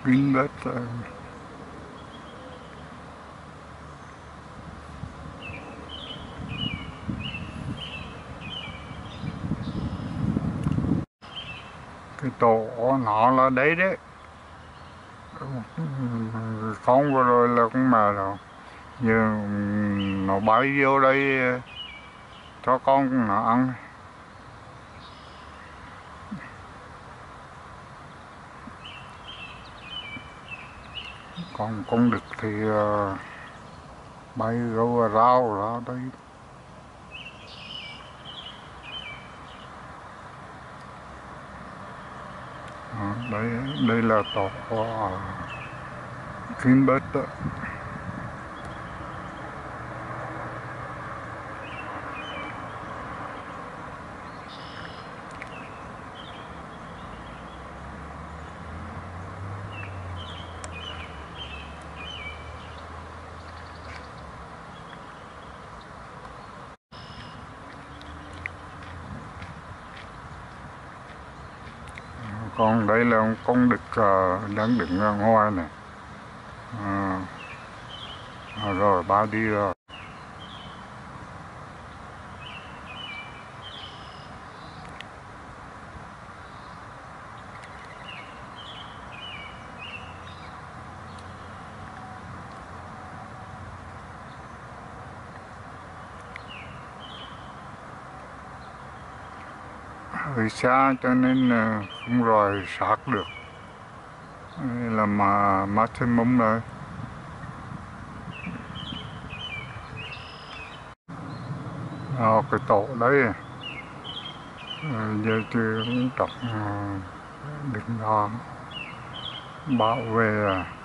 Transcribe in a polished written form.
kín đất. Cái tổ nó là đấy đấy. Con vừa rồi là con mẹ rồi, giờ nó bay vô đây cho con nó ăn. Còn con đực thì bay rau rau ra đây. Đây đây là tổ Finbet đó. Còn đây là con đực đang đứng ra ngoài này. Rồi ba đi rồi. Hơi xa cho nên không rồi sát được. Đây là maximum rồi. Cái tổ đấy giờ chưa cũng trọng đừng lo bảo vệ